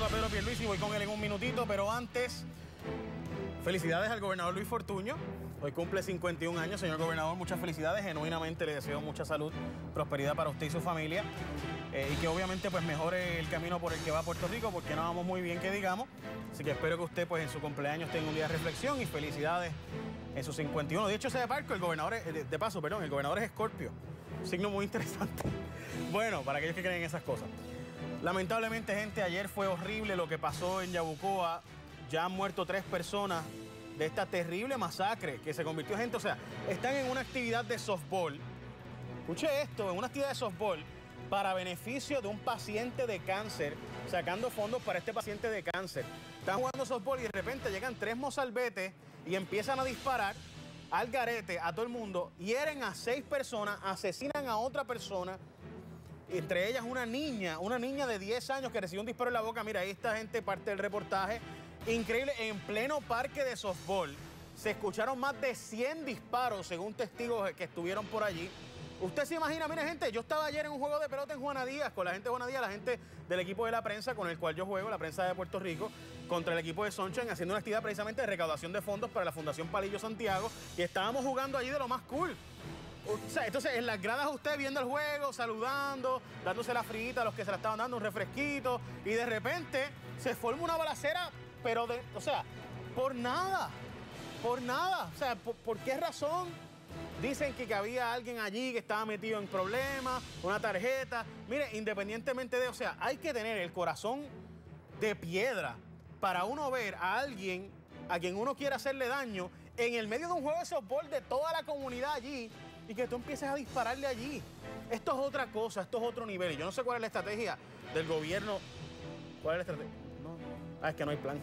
a Pedro Pierluisi, voy con él en un minutito, pero antes, felicidades al gobernador Luis Fortuño. Hoy cumple 51 años, señor gobernador, muchas felicidades. Genuinamente le deseo mucha salud, prosperidad para usted y su familia. Y que obviamente pues mejore el camino por el que va a Puerto Rico, porque no vamos muy bien que digamos. Así que espero que usted pues en su cumpleaños tenga un día de reflexión y felicidades en sus 51. De hecho, ese de Parco, el gobernador es, el gobernador es Escorpio. Un signo muy interesante. Bueno, para aquellos que creen en esas cosas. Lamentablemente, gente, ayer fue horrible lo que pasó en Yabucoa. Ya han muerto 3 personas de esta terrible masacre que se convirtió en gente. O sea, están en una actividad de softball. Escuche esto, en una actividad de softball para beneficio de un paciente de cáncer, sacando fondos para este paciente de cáncer. Están jugando softball y de repente llegan 3 mozalbetes y empiezan a disparar al garete a todo el mundo, hieren a 6 personas, asesinan a otra persona, entre ellas una niña de 10 años que recibió un disparo en la boca. Mira, ahí está, gente, parte del reportaje. Increíble, en pleno parque de softball se escucharon más de 100 disparos según testigos que estuvieron por allí. Usted se imagina, mire, gente, yo estaba ayer en un juego de pelota en Juana Díaz, con la gente de Juana Díaz, la gente del equipo de la prensa con el cual yo juego, la prensa de Puerto Rico, contra el equipo de Sunshine, haciendo una actividad precisamente de recaudación de fondos para la Fundación Palillo Santiago, y estábamos jugando allí de lo más cool. O sea, entonces, en las gradas usted viendo el juego, saludando, dándose la frita a los que se la estaban dando, un refresquito, y de repente se forma una balacera, pero por nada. O sea, ¿por qué razón? Dicen que había alguien allí que estaba metido en problemas, una tarjeta. Mire, independientemente de, o sea, hay que tener el corazón de piedra para uno ver a alguien a quien uno quiere hacerle daño en el medio de un juego de softball de toda la comunidad allí y que tú empieces a dispararle allí. Esto es otra cosa, esto es otro nivel. Y yo no sé cuál es la estrategia del gobierno. ¿Cuál es la estrategia? No. Es que no hay plan.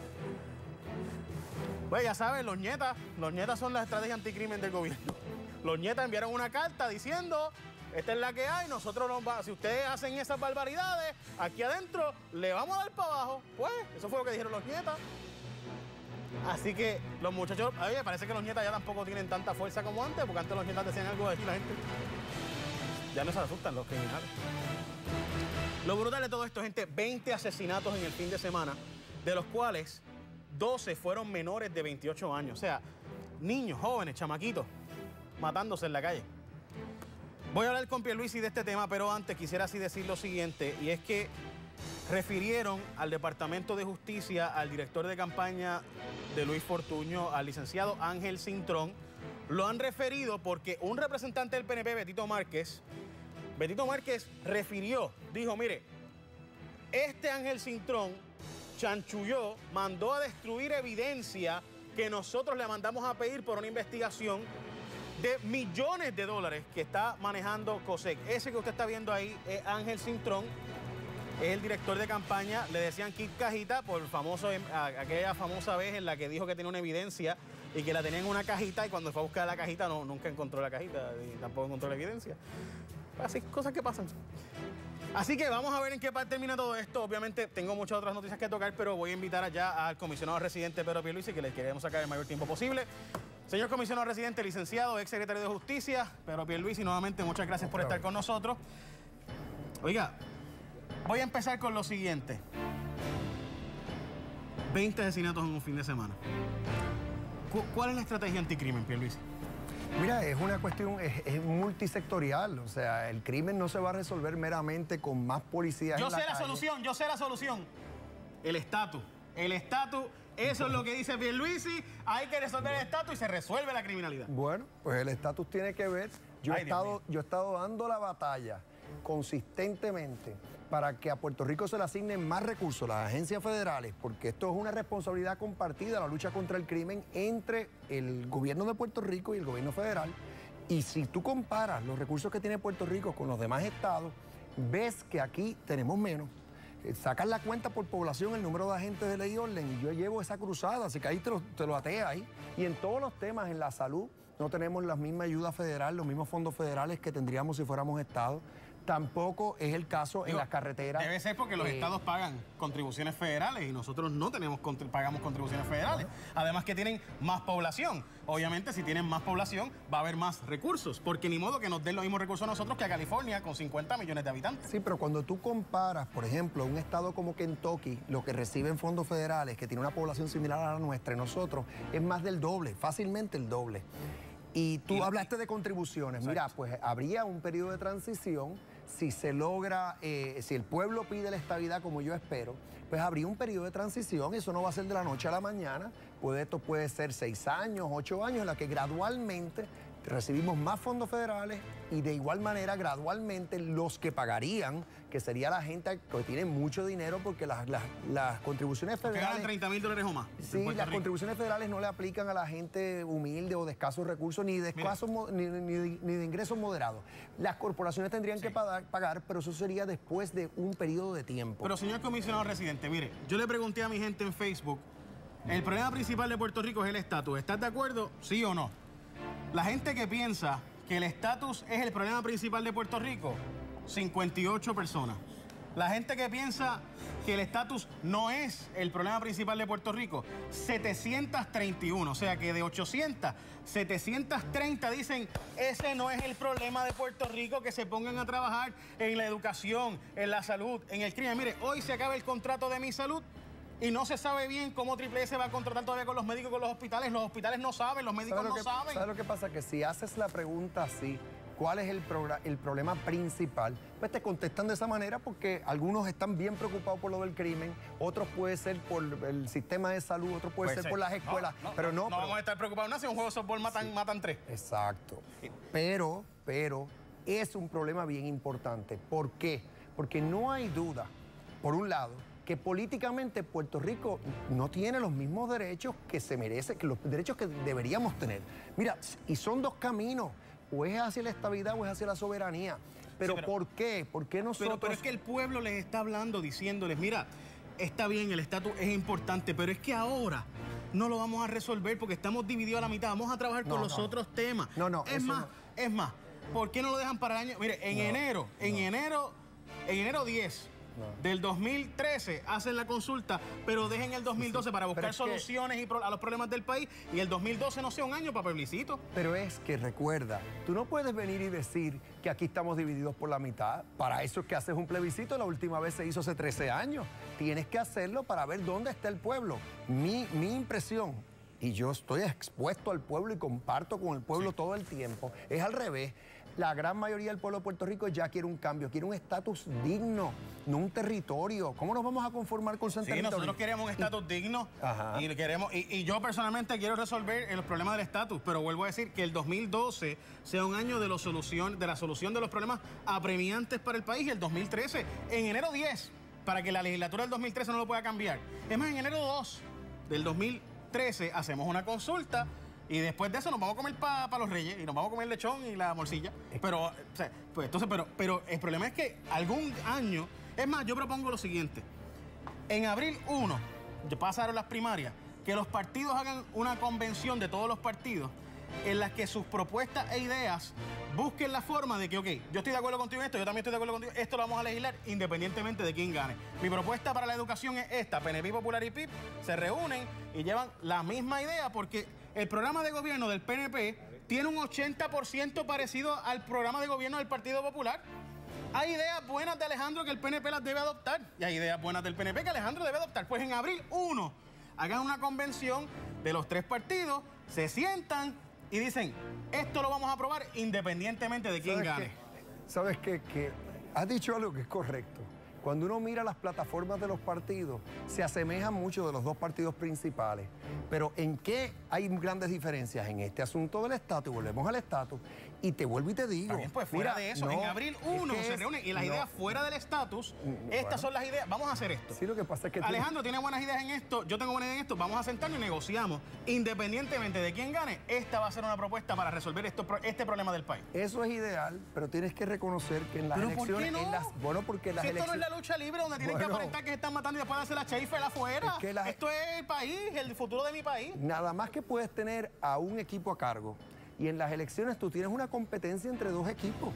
Pues ya saben, los nietas son la estrategia anticrimen del gobierno. Los nietas enviaron una carta diciendo, esta es la que hay, nosotros si ustedes hacen esas barbaridades, aquí adentro le vamos a dar para abajo. Pues, eso fue lo que dijeron los nietas. Así que los muchachos, oye, parece que los nietas ya tampoco tienen tanta fuerza como antes, porque antes los nietas decían algo de aquí, la gente ya no se asustan los criminales. Lo brutal de todo esto, gente, 20 asesinatos en el fin de semana, de los cuales 12 fueron menores de 28 años. O sea, niños, jóvenes, chamaquitos, matándose en la calle. Voy a hablar con Pierluisi de este tema, pero antes quisiera así decir lo siguiente, y es que refirieron al Departamento de Justicia, al director de campaña de Luis Fortuño, al licenciado Ángel Cintrón. Lo han referido porque un representante del PNP, Betito Márquez, refirió, dijo, mire, este Ángel Cintrón chanchulló, mandó a destruir evidencia que nosotros le mandamos a pedir por una investigación de millones de dólares que está manejando COSEC. Ese que usted está viendo ahí es Ángel Cintrón, es el director de campaña. Le decían Kit Cajita por aquella famosa vez en la que dijo que tenía una evidencia y que la tenía en una cajita, y cuando fue a buscar la cajita nunca encontró la cajita y tampoco encontró la evidencia. Así, cosas que pasan. Así que vamos a ver en qué parte termina todo esto. Obviamente tengo muchas otras noticias que tocar, pero voy a invitar allá al comisionado residente Pedro Pierluisi, que le queremos sacar el mayor tiempo posible. Señor comisionado residente, licenciado, ex secretario de Justicia, Pedro Pierluisi, nuevamente muchas gracias por estar con nosotros. Oiga, voy a empezar con lo siguiente. 20 asesinatos en un fin de semana. ¿Cuál es la estrategia anticrimen, Pierluisi? Mira, es una cuestión, es multisectorial. O sea, el crimen no se va a resolver meramente con más policías en la calle. Yo sé la solución. El estatus. Eso es lo que dice Pierluisi. Hay que resolver el estatus y se resuelve la criminalidad. Bueno, pues el estatus tiene que ver. Yo he estado dando la batalla consistentemente para que a Puerto Rico se le asignen más recursos, las agencias federales, porque esto es una responsabilidad compartida, la lucha contra el crimen entre el gobierno de Puerto Rico y el gobierno federal. Y si tú comparas los recursos que tiene Puerto Rico con los demás estados, ves que aquí tenemos menos. Sacas la cuenta por población, el número de agentes de ley y orden, y yo llevo esa cruzada, así que ahí te lo atea ahí. Y en todos los temas, en la salud, no tenemos la misma ayuda federal, los mismos fondos federales que tendríamos si fuéramos Estado. Tampoco es el caso en las carreteras. Debe ser porque los estados pagan contribuciones federales y nosotros no pagamos contribuciones federales. Además que tienen más población. Obviamente, si tienen más población, va a haber más recursos, porque ni modo que nos den los mismos recursos a nosotros que a California, con 50 millones de habitantes. Sí, pero cuando tú comparas, por ejemplo, un estado como Kentucky, lo que reciben fondos federales, que tiene una población similar a la nuestra, y nosotros, es más del doble, fácilmente el doble. Y tú hablaste de contribuciones. Exacto. Mira, pues habría un periodo de transición. Si se logra, si el pueblo pide la estabilidad como yo espero, pues habría un periodo de transición. Eso no va a ser de la noche a la mañana. Esto puede ser 6 años, 8 años, en la que gradualmente recibimos más fondos federales y de igual manera gradualmente los que pagarían, que sería la gente que tiene mucho dinero, porque las contribuciones federales... Que ganan $30,000 o más. Sí, las contribuciones federales no le aplican a la gente humilde o de escasos recursos, ni de ingresos moderados. Las corporaciones tendrían que pagar, pero eso sería después de un periodo de tiempo. Pero señor comisionado residente, mire, yo le pregunté a mi gente en Facebook, el problema principal de Puerto Rico es el estatus. ¿Estás de acuerdo? ¿Sí o no? La gente que piensa que el estatus es el problema principal de Puerto Rico, 58 personas. La gente que piensa que el estatus no es el problema principal de Puerto Rico, 731. O sea que de 800, 730 dicen, ese no es el problema de Puerto Rico, que se pongan a trabajar en la educación, en la salud, en el crimen. Mire, hoy se acaba el contrato de Mi Salud. Y no se sabe bien cómo Triple S va a contratar todavía con los médicos y con los hospitales. Los hospitales no saben, los médicos no saben. ¿Sabes lo que pasa? Que si haces la pregunta así, ¿cuál es el problema principal? Pues te contestan de esa manera porque algunos están bien preocupados por lo del crimen, otros puede ser por el sistema de salud, otros puede ser por las escuelas. No vamos a estar preocupados. No, si un juego de softball matan 3. Exacto. Pero es un problema bien importante. ¿Por qué? Porque no hay duda, por un lado, que políticamente Puerto Rico no tiene los mismos derechos que se merece, que los derechos que deberíamos tener. Mira, y son dos caminos, o es hacia la estabilidad o es hacia la soberanía. Pero ¿por qué? ¿Por qué nosotros...? Pero es que el pueblo les está hablando, diciéndoles, mira, está bien, el estatus es importante, pero es que ahora no lo vamos a resolver porque estamos divididos a la mitad. Vamos a trabajar con los otros temas. Es más, ¿por qué no lo dejan para el año? Mire, en enero 10... del 2013 hacen la consulta, pero dejen el 2012 para buscar soluciones a los problemas del país, y el 2012 no sea un año para plebiscito. Pero es que recuerda, tú no puedes venir y decir que aquí estamos divididos por la mitad. Para eso es que haces un plebiscito. La última vez se hizo hace 13 años. Tienes que hacerlo para ver dónde está el pueblo. Mi impresión, y yo estoy expuesto al pueblo y comparto con el pueblo todo el tiempo, es al revés. La gran mayoría del pueblo de Puerto Rico ya quiere un cambio, quiere un estatus digno, no un territorio. ¿Cómo nos vamos a conformar con San Territorio? Nosotros queremos un estatus digno y yo personalmente quiero resolver el problema del estatus, pero vuelvo a decir que el 2012 sea un año de la solución de los problemas apremiantes para el país, y el 2013 en enero 10, para que la legislatura del 2013 no lo pueda cambiar. Es más, en enero 2 del 2013 hacemos una consulta. Y después de eso nos vamos a comer para los Reyes y nos vamos a comer el lechón y la morcilla. Pero, pero el problema es que algún año... Es más, yo propongo lo siguiente. En abril 1, ya pasaron las primarias, que los partidos hagan una convención de todos los partidos en las que sus propuestas e ideas busquen la forma de que, ok, yo estoy de acuerdo contigo en esto, yo también estoy de acuerdo contigo, esto lo vamos a legislar independientemente de quién gane. Mi propuesta para la educación es esta: PNP, Popular y PIP se reúnen y llevan la misma idea, porque el programa de gobierno del PNP tiene un 80% parecido al programa de gobierno del Partido Popular. Hay ideas buenas de Alejandro que el PNP las debe adoptar, y hay ideas buenas del PNP que Alejandro debe adoptar. Pues en abril 1 hagan una convención de los 3 partidos, se sientan y dicen, esto lo vamos a aprobar independientemente de quién gane. ¿Sabes qué? Que has dicho algo que es correcto. Cuando uno mira las plataformas de los partidos, se asemejan mucho de los dos partidos principales. Pero ¿en qué hay grandes diferencias? En este asunto del estatus, volvemos al estatus, y te vuelvo y te digo... También, pues fuera de eso, en abril 1 se reúnen y las ideas fuera del estatus, estas son las ideas, vamos a hacer esto. Sí, lo que pasa es que... Alejandro tiene buenas ideas en esto, yo tengo buenas ideas en esto, vamos a sentarnos y negociamos. Independientemente de quién gane, esta va a ser una propuesta para resolver este problema del país. Eso es ideal, pero tienes que reconocer que en las elecciones... ¿Por qué no? Porque las esto no es la lucha libre donde tienen que aparentar que se están matando y después hacer la Schaefer afuera. Esto es el país, el futuro de mi país. Nada más que puedes tener a un equipo a cargo, y en las elecciones tú tienes una competencia entre dos equipos.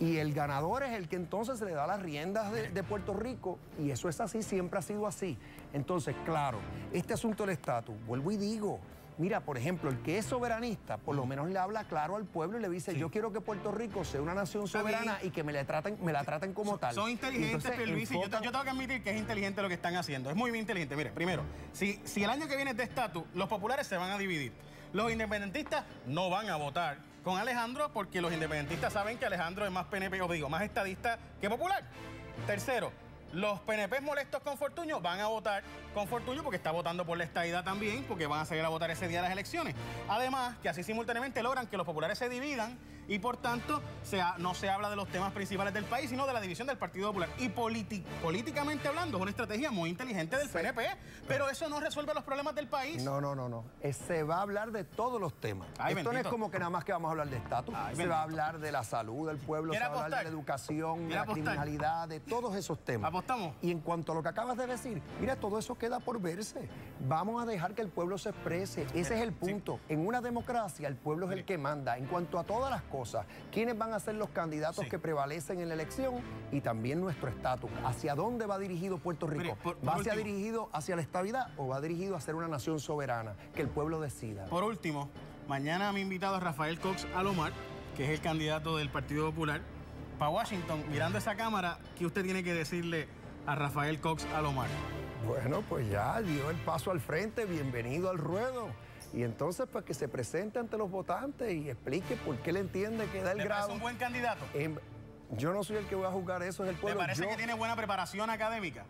Y el ganador es el que entonces se le da las riendas de Puerto Rico, y eso es así, siempre ha sido así. Entonces, claro, este asunto del estatus, vuelvo y digo, mira, por ejemplo, el que es soberanista, por lo menos le habla claro al pueblo y le dice, yo quiero que Puerto Rico sea una nación soberana y que me la traten como tal. Son inteligentes, Pierluisi. Yo tengo que admitir que es inteligente lo que están haciendo. Es muy bien inteligente. Mire, primero, si el año que viene es de estatus, los populares se van a dividir. Los independentistas no van a votar con Alejandro porque los independentistas saben que Alejandro es más PNP, o digo, más estadista que popular. Tercero, los PNP molestos con Fortuño van a votar con Fortuño porque está votando por la estadidad también, porque van a salir a votar ese día de las elecciones. Además, que así simultáneamente logran que los populares se dividan y, por tanto, no se habla de los temas principales del país, sino de la división del Partido Popular. Y políticamente hablando, es una estrategia muy inteligente del PNP, pero eso no resuelve los problemas del país. No. Se va a hablar de todos los temas. Esto no es como que nada más que vamos a hablar de estatus. Se va a hablar de la salud del pueblo, se va a hablar de la educación, de la criminalidad, de todos esos temas. ¿Apostamos? Y en cuanto a lo que acabas de decir, mira, todo eso queda por verse. Vamos a dejar que el pueblo se exprese. Ese es el punto. En una democracia, el pueblo es el que manda. En cuanto a todas las cosas, quiénes van a ser los candidatos que prevalecen en la elección y también nuestro estatus. ¿Hacia dónde va dirigido Puerto Rico? ¿Va dirigido hacia la estabilidad o va dirigido a ser una nación soberana? Que el pueblo decida. Por último, mañana me he invitado a Rafael Cox Alomar, que es el candidato del Partido Popular, para Washington. Mirando esa cámara, ¿qué usted tiene que decirle a Rafael Cox Alomar? Bueno, pues ya dio el paso al frente, bienvenido al ruedo. Y entonces, pues que se presente ante los votantes y explique por qué le entiende que da el grado. ¿Es un buen candidato? Yo no soy el que voy a juzgar eso, es el pueblo. ¿Le parece que tiene buena preparación académica?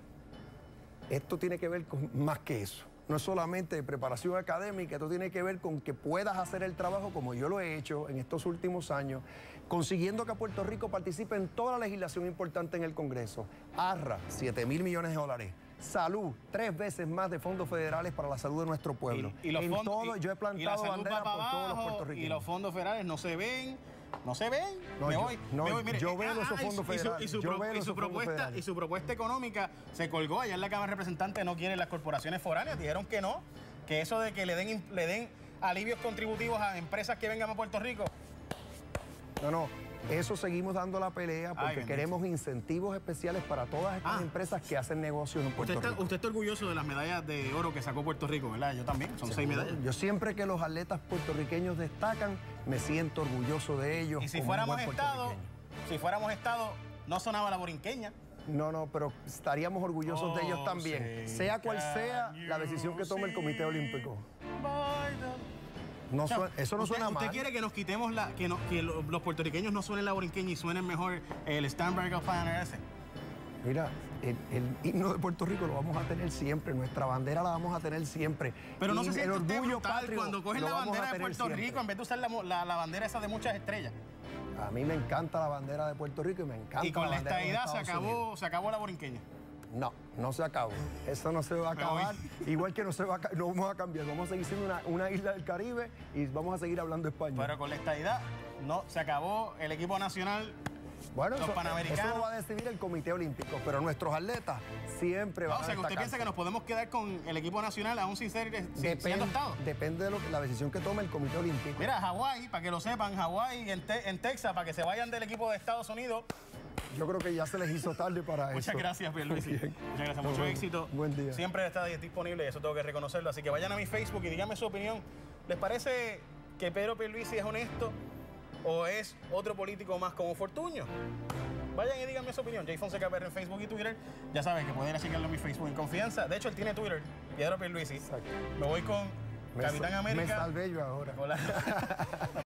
Esto tiene que ver con más que eso. No es solamente preparación académica, esto tiene que ver con que puedas hacer el trabajo como yo lo he hecho en estos últimos años, consiguiendo que Puerto Rico participe en toda la legislación importante en el Congreso. ARRA, 7,000 millones de dólares. Salud, 3 veces más de fondos federales para la salud de nuestro pueblo. Y los fondos, yo he plantado bandera por todos los puertorriqueños. Y los fondos federales no se ven. No se ven. Mire, yo veo esos fondos federales. Y su propuesta económica se colgó. Allá en la Cámara de Representantes no quieren las corporaciones foráneas. Dijeron que no. Que eso de que le den alivios contributivos a empresas que vengan a Puerto Rico. No. Eso seguimos dando la pelea porque queremos incentivos especiales para todas estas empresas que hacen negocios en Puerto Rico. Usted está orgulloso de las medallas de oro que sacó Puerto Rico, ¿verdad? Yo también, son 6 medallas. Yo siempre que los atletas puertorriqueños destacan, me siento orgulloso de ellos. Y si fuéramos Estado, no sonaba la borinqueña. No, pero estaríamos orgullosos de ellos también, sea cual sea la decisión que tome el Comité Olímpico. Eso no suena mal. ¿Usted quiere que nos quitemos que los puertorriqueños no suenen la borinqueña y suenen mejor el Stand By Your Fire ese? Mira, el himno de Puerto Rico lo vamos a tener siempre, nuestra bandera la vamos a tener siempre. Pero no se siente el orgullo patrio cuando cogen la bandera de Puerto Rico en vez de usar la bandera esa de muchas estrellas. A mí me encanta la bandera de Puerto Rico y me encanta. Y con la estadidad se acabó la borinqueña. No se acabó. Eso no se va a acabar. Igual que no vamos a cambiar. Vamos a seguir siendo una isla del Caribe y vamos a seguir hablando español. Pero con la estadidad no se acabó el equipo nacional. Bueno, eso lo va a decidir el Comité Olímpico, pero nuestros atletas siempre van a destacarse. O sea, que usted piensa que nos podemos quedar con el equipo nacional aún sin siendo Estado. Depende de la decisión que tome el Comité Olímpico. Mira, Hawái, para que lo sepan, Hawái en Texas, para que se vayan del equipo de Estados Unidos. Yo creo que ya se les hizo tarde para eso. Muchas gracias, Pierluisi. Muchas gracias, mucho éxito. Buen día. Siempre está disponible y eso tengo que reconocerlo. Así que vayan a mi Facebook y díganme su opinión. ¿Les parece que Pedro Pierluisi es honesto o es otro político más como Fortuño? Vayan y díganme su opinión. Jay Fonseca PR en Facebook y Twitter. Ya saben que pueden ir a seguirlo en mi Facebook en confianza. De hecho, él tiene Twitter, Pedro Pierluisi. Exacto. Me voy con Capitán América. Me salvé yo ahora. Hola.